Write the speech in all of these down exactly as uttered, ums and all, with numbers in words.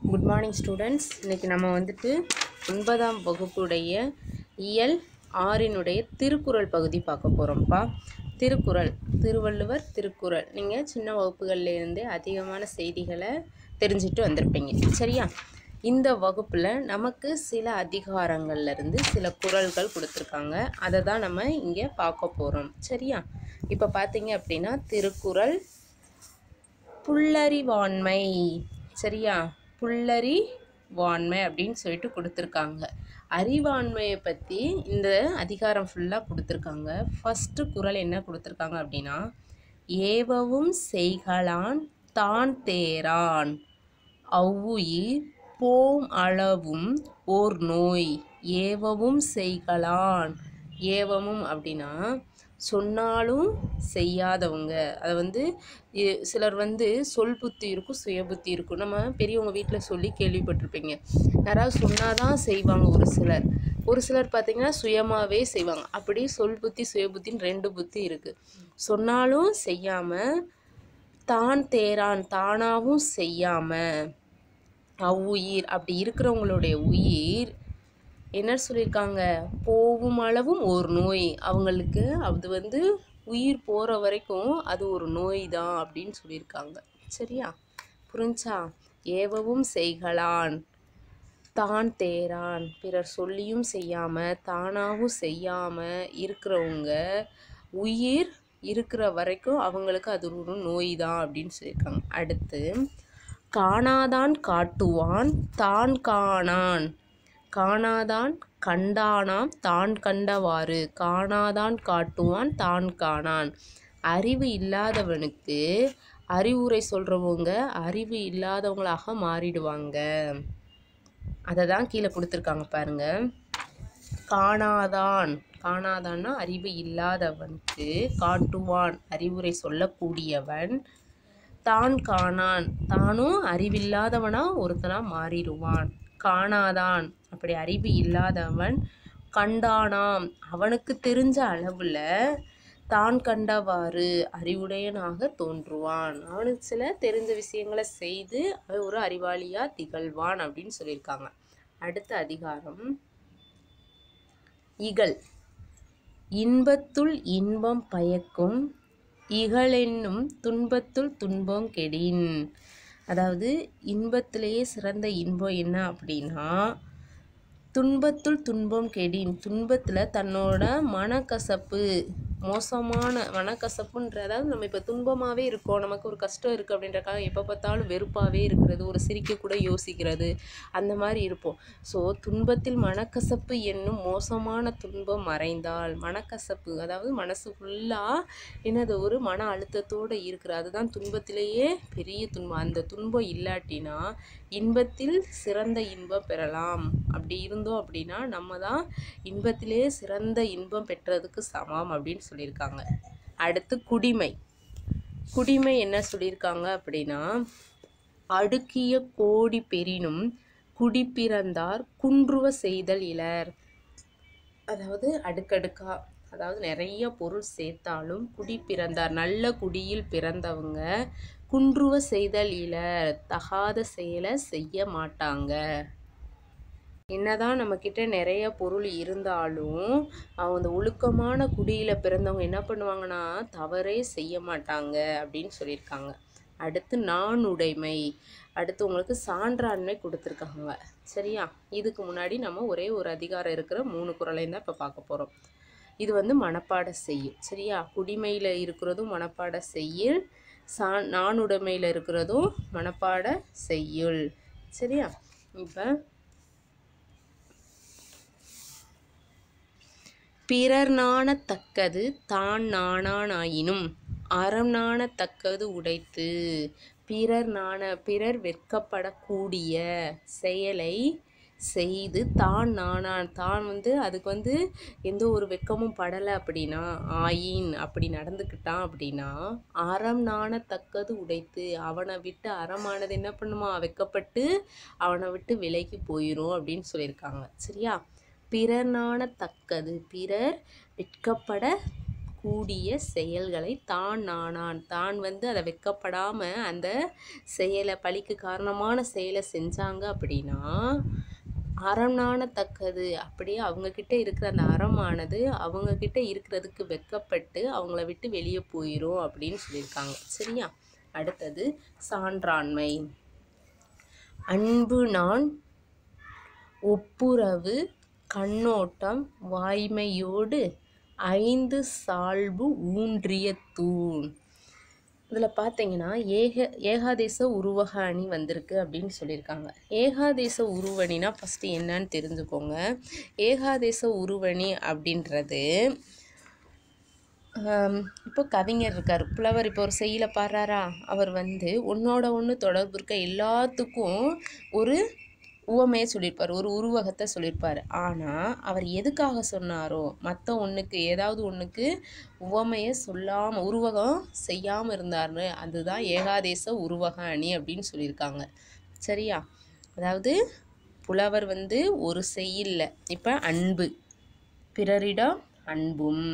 Good morning students. இன்றைக்கி நம்ம வந்துட்டு ஒன்பதாம் வகுப்புடைய இயல் ஆறினுடைய திருக்குறள் பகுதி பார்க்க போகிறோம்ப்பா. திருக்குறள், திருவள்ளுவர் திருக்குறள். நீங்கள் சின்ன வகுப்புகள்லேருந்தே அதிகமான செய்திகளை தெரிஞ்சுட்டு வந்திருப்பீங்க, சரியா? இந்த வகுப்பில் நமக்கு சில அதிகாரங்கள்லேருந்து சில குறள்கள் கொடுத்துருக்காங்க. அதை தான் நம்ம இங்கே பார்க்க போகிறோம், சரியா? இப்போ பார்த்தீங்க அப்படின்னா திருக்குறள் புல்லறிவாண்மை, சரியா? புல்லறி வாண்மை அப்படின்னு சொல்லிட்டு கொடுத்துருக்காங்க. அறிவாண்மையை பற்றி இந்த அதிகாரம் ஃபுல்லாக கொடுத்துருக்காங்க. ஃபஸ்ட்டு குறள் என்ன கொடுத்துருக்காங்க அப்படின்னா, ஏவவும் செய்கலான் தான் தேரான் அவ்வுயிர் போம் அளவும் ஓர் நோய். ஏவவும் செய்கலான், ஏவமும் அப்படின்னா சொன்னாலும் செய்யாதவங்க. அதை வந்து சிலர் வந்து சொல் புத்தி இருக்கும், சுய புத்தி இருக்கும். நம்ம பெரியவங்க வீட்டில் சொல்லி கேள்விப்பட்டிருப்பீங்க. யாராவது சொன்னாதான் செய்வாங்க ஒரு சிலர். ஒரு சிலர் பார்த்திங்கன்னா சுயமாகவே செய்வாங்க. அப்படி சொல் புத்தி சுய புத்தின்னு ரெண்டு புத்தி இருக்குது. சொன்னாலும் செய்யாமல், தான் தேரான் தானாகவும் செய்யாமல், அவ்வுயிர் அப்படி இருக்கிறவங்களுடைய உயிர் என்ன சொல்லியிருக்காங்க, போகும் அளவும் ஒரு நோய். அவங்களுக்கு அது வந்து உயிர் போகிற வரைக்கும் அது ஒரு நோய் தான் அப்படின்னு சொல்லியிருக்காங்க, சரியா? புரிஞ்சா? ஏவவும் செய்கலான் தான் தேரான், பிறர் சொல்லியும் செய்யாமல் தானாகவும் செய்யாமல் இருக்கிறவங்க உயிர் இருக்கிற வரைக்கும் அவங்களுக்கு அது ஒரு நோய் தான் அப்படின்னு சொல்லியிருக்காங்க. அடுத்து, காணாதான் காட்டுவான் தான் காணான், காணாதான் கண்டானாம் தான் கண்டவாறு. காணாதான் காட்டுவான் தான் காணான். அறிவு இல்லாதவனுக்கு அறிவுரை சொல்கிறவங்க அறிவு இல்லாதவங்களாக மாறிடுவாங்க. அதை தான் கீழே கொடுத்துருக்காங்க பாருங்க. காணாதான், காணாதான்னா அறிவு இல்லாதவனுக்கு, காட்டுவான் அறிவுரை சொல்லக்கூடியவன், தான் காணான் தானும் அறிவில்லாதவனா ஒருத்தனா மாறிடுவான். காணாதான் அப்படி அறிவு இல்லாதவன், கண்டானாம் அவனுக்கு தெரிஞ்ச அளவில், தான் கண்டவாறு அறிவுடையனாக தோன்றுவான். அவனுக்கு சில தெரிஞ்ச விஷயங்களை செய்து அவன் ஒரு அறிவாளியாக திகழ்வான் அப்படின்னு சொல்லியிருக்காங்க. அடுத்த அதிகாரம் இகல். இன்பத்துள் இன்பம் பயக்கும் இகலென்னும் துன்பத்துள் துன்பம் கெடின். அதாவது இன்பத்திலேயே சிறந்த இன்பம் என்ன அப்படின்னா, துன்பத்துள் துன்பம் கெடின். துன்பத்தில் தன்னோட மனக்கசப்பு, மோசமான மனக்கசப்புன்ற, அதாவது நம்ம இப்போ துன்பமாகவே இருக்கோம், நமக்கு ஒரு கஷ்டம் இருக்குது அப்படின்றக்காக எப்போ பார்த்தாலும் வெறுப்பாகவே இருக்கிறது, ஒரு சிரிக்க கூட யோசிக்கிறது, அந்த மாதிரி இருப்போம். ஸோ துன்பத்தில் மனக்கசப்பு என்னும் மோசமான துன்பம் மறைந்தால், மனக்கசப்பு அதாவது மனசு ஃபுல்லாக என்னது ஒரு மன அழுத்தத்தோடு இருக்கிற, அதுதான் துன்பத்திலேயே பெரிய துன்பம். அந்த துன்பம் இல்லாட்டினா இன்பத்தில் சிறந்த இன்பம் பெறலாம். அப்படி இருந்தோம் அப்படின்னா நம்ம தான் இன்பத்திலே சிறந்த இன்பம் பெற்றதுக்கு சமம் அப்படின்னு சொல்லியிருக்காங்க. அடுத்து குடிமை. குடிமை என்ன சொல்லியிருக்காங்க அப்படின்னா, அடுக்கிய கோடி பெறினும் குடிப்பிறந்தார் குன்றுவ செய்தல் இலர். அதாவது அடுக்கடுக்கா, அதாவது நிறைய பொருள் சேர்த்தாலும் குடி பிறந்தார், நல்ல குடியில் பிறந்தவங்க குன்றுவ செய்தல் இலர், தகாத செயலை செய்ய மாட்டாங்க. என்னதான் நம்மக்கிட்ட நிறைய பொருள் இருந்தாலும் அவங்க அந்த ஒழுக்கமான குடியில் பிறந்தவங்க என்ன பண்ணுவாங்கன்னா தவறே செய்ய மாட்டாங்க அப்படின்னு சொல்லியிருக்காங்க. அடுத்து நாணுடைமை. அடுத்து உங்களுக்கு சான்றாண்மை கொடுத்துருக்காங்க, சரியா? இதுக்கு முன்னாடி நம்ம ஒரே ஒரு அதிகாரம் இருக்கிற மூணு குறளையும் தான் இப்போ பார்க்க போகிறோம். இது வந்து மனப்பாட செய்யுள், சரியா? குடிமையில் இருக்கிறதும் மனப்பாட செய்யுள், சா நாணுடைமையில் இருக்கிறதும் மனப்பாட செய்யுள், சரியா? இப்போ பிறர் நாணத்தக்கது தான் நாணானாயினும் அறம் நாணத்தக்கது உடைத்து. பிறர் நாண பிறர் வெட்கப்படக்கூடிய செயலை செய்து தான் நாணான், தான் வந்து அதுக்கு வந்து எந்த ஒரு வெட்கமும் படலை அப்படின்னா, ஆயின் அப்படி நடந்துக்கிட்டான் அப்படின்னா, அறம் நாணத்தக்கது உடைத்து அவனை விட்டு அறமானது என்ன பண்ணுமா, வெட்கப்பட்டு அவனை விட்டு விலகி போயிடும் அப்படின்னு சொல்லியிருக்காங்க, சரியா? பிறர் நாணத்தக்கது, பிறர் வெட்கப்பட கூடிய செயல்களை தான் நானான். தான் வந்து அதை வெட்கப்படாமல் அந்த செயலை பழிக்கு காரணமான செயலை செஞ்சாங்க அப்படின்னா அறம் நாணத்தக்கது. அப்படியே அவங்கக்கிட்ட இருக்கிற அந்த அறமானது அவங்கக்கிட்ட இருக்கிறதுக்கு வெட்கப்பட்டு அவங்கள விட்டு வெளியே போயிடும் அப்படின்னு சொல்லியிருக்காங்க. சரியா? அடுத்தது சான்றாண்மை. அன்பு நான் ஒப்புரவு கண்ணோட்டம் வாய்மையோடு ஐந்து சால்பு ஊன்றிய தூண். இதில் பார்த்தீங்கன்னா ஏக ஏகாதேச உருவக அணி வந்திருக்கு அப்படின்னு சொல்லியிருக்காங்க. ஏகாதேச உருவணினா ஃபஸ்ட்டு என்னன்னு தெரிஞ்சுக்கோங்க. ஏகாதேச உருவணி அப்படின்றது இப்போ கவிஞர் இருக்கார், புலவர் இப்போ ஒரு செய்யலை பாடுறாரா, அவர் வந்து ஒன்றோட ஒன்று தொடர்பு இருக்க எல்லாத்துக்கும் ஒரு உவமையை சொல்லியிருப்பார், ஒரு உருவகத்தை சொல்லியிருப்பார். ஆனால் அவர் எதுக்காக சொன்னாரோ மற்ற ஒன்றுக்கு ஏதாவது ஒன்றுக்கு உவமையை சொல்லாமல் உருவகம் செய்யாமல் இருந்தார்னு அதுதான் ஏகாதேச உருவக அணி அப்படின்னு சொல்லியிருக்காங்க. சரியா? அதாவது புலவர் வந்து ஒரு செய்யல இப்போ அன்பு பிறரிடம் அன்பும்,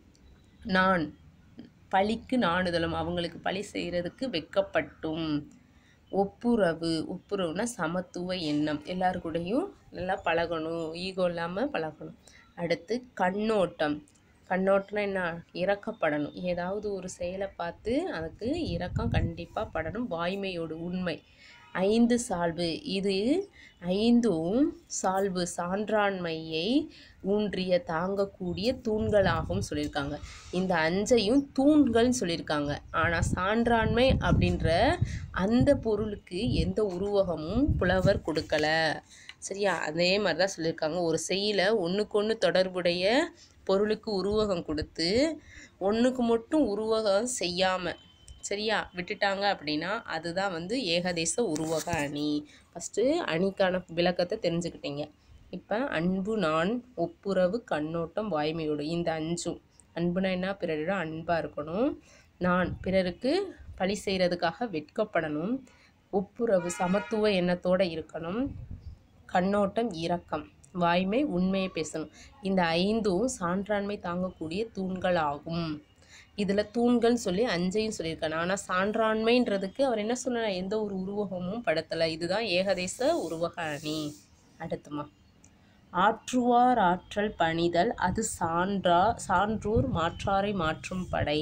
நான் பழிக்கு நாணுதலும் அவங்களுக்கு பழி செய்கிறதுக்கு வெட்கப்பட்டும், ஒப்புரவு ஒப்புரவுனா சமத்துவ எண்ணம் எல்லாருக்கூடையும் நல்லா பழகணும், ஈகோ இல்லாமல் பழகணும். அடுத்து கண்ணோட்டம். கண்ணோட்டம்னா என்ன? இரக்கப்படணும். ஏதாவது ஒரு செயலை பார்த்து அதுக்கு இரக்கம் கண்டிப்பாக படணும். வாய்மையோடு உண்மை. ஐந்து சால்பு. இது ஐந்தும் சால்பு சான்றாண்மையை ஊன்றிய தாங்கக்கூடிய தூண்களாகவும் சொல்லியிருக்காங்க. இந்த அஞ்சையும் தூண்கள்னு சொல்லியிருக்காங்க. ஆனால் சான்றாண்மை அப்படின்ற அந்த பொருளுக்கு எந்த உருவகமும் புலவர் கொடுக்கல. சரியா? அதே மாதிரி தான் சொல்லியிருக்காங்க. ஒரு செய்யல ஒன்றுக்கு ஒன்று தொடர்புடைய பொருளுக்கு உருவகம் கொடுத்து ஒன்றுக்கு மட்டும் உருவகம் செய்யாமல் சரியா விட்டுட்டாங்க அப்படின்னா அதுதான் வந்து ஏகதேச உருவக அணி. ஃபஸ்ட்டு அணிக்கான விளக்கத்தை தெரிஞ்சுக்கிட்டீங்க. இப்போ அன்பு நான் ஒப்புரவு கண்ணோட்டம் வாய்மையோடு இந்த அஞ்சும். அன்புனா என்ன? பிறரிடம் அன்பாக இருக்கணும். நான் பிறருக்கு பழி செய்கிறதுக்காக வெட்கப்படணும். ஒப்புரவு சமத்துவ எண்ணத்தோடு இருக்கணும். கண்ணோட்டம் இரக்கம். வாய்மை உண்மையை பேசணும். இந்த ஐந்தும் சான்றாண்மை தாங்கக்கூடிய தூண்கள் ஆகும். இதில் தூண்கள் சொல்லி அஞ்சையும் சொல்லியிருக்காங்க. ஆனால் சான்றாண்மைன்றதுக்கு அவர் என்ன சொன்னார்? எந்த ஒரு உருவகமும் படுத்தலை. இதுதான் ஏகதேச உருவக அணி. அடுத்துமா ஆற்றுவார் ஆற்றல் பணிதல் அது சான்றா சான்றோர் மாற்றாரை மாற்றும் படை.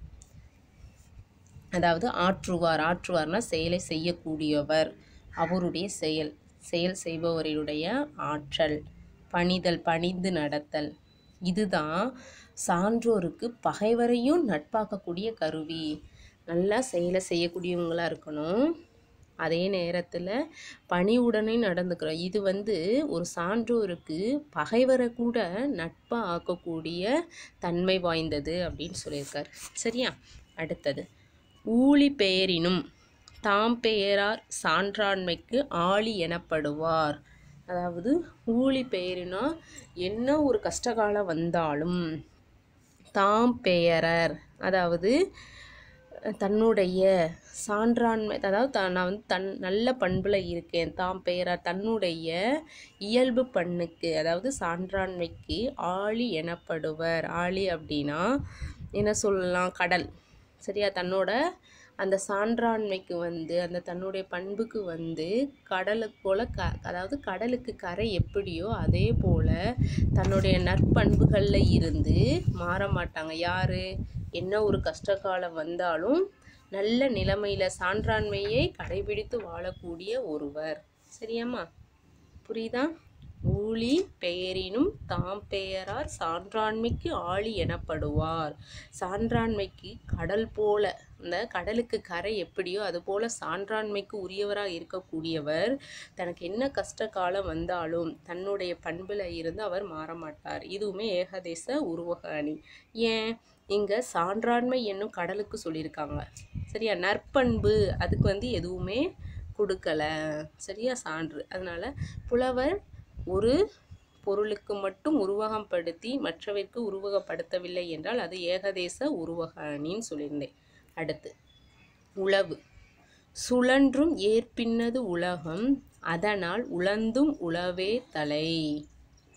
அதாவது ஆற்றுவார் ஆற்றுவார்னா செயலை செய்யக்கூடியவர், அவருடைய செயல் செயல் செய்பவருடைய ஆற்றல், பணிதல் பணிந்து நடத்தல், இதுதான் சான்றோருக்கு பகைவரையும் நட்பாக்கக்கூடிய கருவி. நல்லா செயலை செய்யக்கூடியவங்களாக இருக்கணும், அதே நேரத்தில் பணிவுடனே நடந்துக்கிறோம். இது வந்து ஒரு சான்றோருக்கு பகைவரை கூட நட்பாக ஆக்கக்கூடிய தன்மை வாய்ந்தது அப்படின்னு சொல்லியிருக்கார். சரியா? அடுத்தது ஊழி பெயரினும் தாம் பெயரார் சான்றாண்மைக்கு ஆழி எனப்படுவார். அதாவது ஊழி பெயரினா என்ன ஒரு கஷ்டகாலம் வந்தாலும் தாம் பெயரர், அதாவது தன்னுடைய சான்றாண்மை, அதாவது த நான் வந்து தன் நல்ல பண்பில் இருக்கேன், தாம் பெயரார் தன்னுடைய இயல்பு பண்ணுக்கு அதாவது சான்றாண்மைக்கு ஆழி எனப்படுவர். ஆழி அப்படின்னா என்ன சொல்லலாம்? கடல். சரியா? தன்னோட அந்த சான்றாண்மைக்கு வந்து அந்த தன்னுடைய பண்புக்கு வந்து கடலுக்கு போல் க அதாவது கடலுக்கு கரை எப்படியோ அதே போல் தன்னுடைய நற்பண்புகளில் இருந்து மாற மாட்டாங்க. யார்? என்ன ஒரு கஷ்டகாலம் வந்தாலும் நல்ல நிலைமையில் சான்றாண்மையை கடைபிடித்து வாழக்கூடிய ஒருவர். சரியாம்மா? புரியுதா? ஊழி பெயரினும் தாம் பெயரார் சான்றாண்மைக்கு ஆழி எனப்படுவார். சான்றாண்மைக்கு கடல் போல, அந்த கடலுக்கு கரை எப்படியோ அது போல சான்றாண்மைக்கு உரியவராக இருக்கக்கூடியவர் தனக்கு என்ன கஷ்ட காலம் வந்தாலும் தன்னுடைய பண்பில் இருந்து அவர் மாறமாட்டார். இதுவுமே ஏகதேச உருவக அணி. ஏன் இங்கே சான்றாண்மை என்னும் கடலுக்கு சொல்லியிருக்காங்க. சரியா? நற்பண்பு அதுக்கு வந்து எதுவுமே கொடுக்கல. சரியா? சான்று. அதனால் புலவர் ஒரு பொருளுக்கு மட்டும் உருவகம் படுத்தி மற்றவருக்கு உருவகப்படுத்தவில்லை என்றால் அது ஏகதேச உருவக அணின்னு சொல்லியிருந்தேன். அடுத்து உளவு. சுழன்றும் ஏற்பின்னது உலகம் அதனால் உழந்தும் உளவே தலை.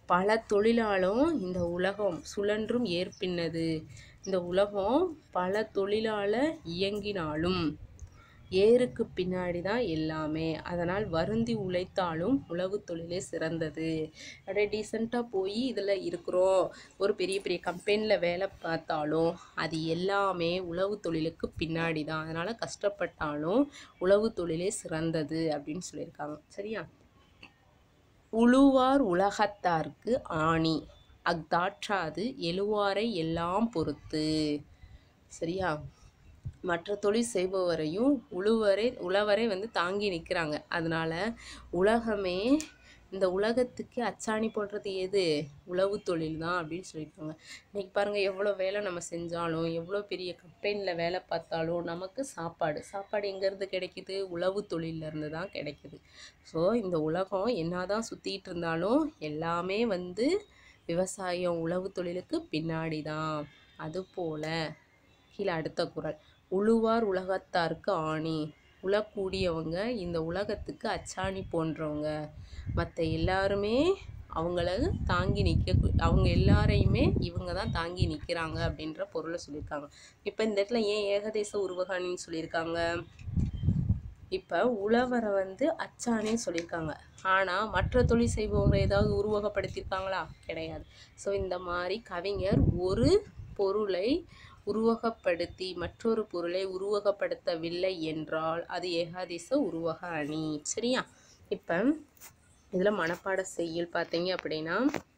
பல தொழிலாலும் இந்த உலகம் சுழன்றும் ஏற்பின்னது. இந்த உலகம் பல தொழிலால இயங்கினாலும் ஏருக்கு பின்னாடி தான் எல்லாமே. அதனால் வருந்தி உழைத்தாலும் உழவு தொழிலே சிறந்தது. அப்படியே டீசெண்டாக போய் இதில் இருக்கிறோம், ஒரு பெரிய பெரிய கம்பெனியில் வேலை பார்த்தாலும் அது எல்லாமே உழவு தொழிலுக்கு பின்னாடி தான். அதனால் கஷ்டப்பட்டாலும் உழவு தொழிலே சிறந்தது அப்படின்னு சொல்லியிருக்காங்க. சரியா? உழுவார் உலகத்தார்க்கு ஆணி அஃதாற்றாது எழுவாரை எல்லாம் பொறுத்து. சரியா? மற்ற தொழில் செய்பவரையும் உழுவரே உழவரே வந்து தாங்கி நிற்கிறாங்க. அதனால உலகமே இந்த உலகத்துக்கு அச்சாணி போடுறது எது? உழவு தொழில் தான் அப்படின்னு சொல்லியிருக்காங்க. இன்றைக்கி பாருங்கள், எவ்வளோ வேலை நம்ம செஞ்சாலும் எவ்வளோ பெரிய கம்பெனியில் வேலை பார்த்தாலும் நமக்கு சாப்பாடு சாப்பாடு எங்கேருந்து கிடைக்குது? உழவு தொழிலேருந்து தான் கிடைக்குது. ஸோ இந்த உலகம் என்ன தான் சுற்றிட்டு இருந்தாலும் எல்லாமே வந்து விவசாயம் உழவு தொழிலுக்கு பின்னாடி தான். அதுபோல் கீழே அடுத்த குறள், உழுவார் உலகத்தார்க்கு ஆணி. உழக்கூடியவங்க இந்த உலகத்துக்கு அச்சாணி போன்றவங்க. மற்ற எல்லாருமே அவங்கள தாங்கி நிற்க அவங்க எல்லாரையுமே இவங்க தான் தாங்கி நிற்கிறாங்க அப்படின்ற பொருளை சொல்லியிருக்காங்க. இப்போ இந்த இடத்துல ஏன் ஏகதேச உருவகாணின்னு சொல்லியிருக்காங்க? இப்போ உழவரை வந்து அச்சாணின்னு சொல்லியிருக்காங்க. ஆனால் மற்ற தொழில் செய்பவங்க ஏதாவது உருவகப்படுத்தியிருக்காங்களா? கிடையாது. ஸோ இந்த மாதிரி கவிஞர் ஒரு பொருளை உருவகப்படுத்தி மற்றொரு பொருளை உருவகப்படுத்தவில்லை என்றால் அது ஏகாதேச உருவக அணி. சரியா? இப்போ இதில் மனப்பாட செய்யுள் பார்த்தீங்க அப்படின்னா,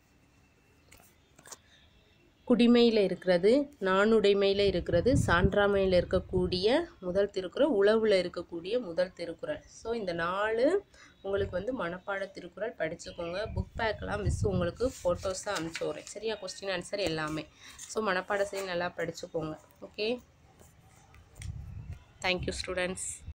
குடிமையில் இருக்கிறது, நானுடைமையில் இருக்கிறது, சான்றாமையில் இருக்கக்கூடிய முதல் திருக்குறள், உழவில் இருக்கக்கூடிய முதல் திருக்குறள். ஸோ இந்த நாலு உங்களுக்கு வந்து மனப்பாட திருக்குறள் படிச்சுக்கோங்க. புக் பேக்கெலாம் மிஸ் உங்களுக்கு ஃபோட்டோஸாக அனுப்பிச்சி விட்றேன். சரியா? கொஸ்டின் ஆன்சர் எல்லாமே. ஸோ மனப்பாட செய்ய நல்லா படிச்சுக்கோங்க. Okay, thank you students.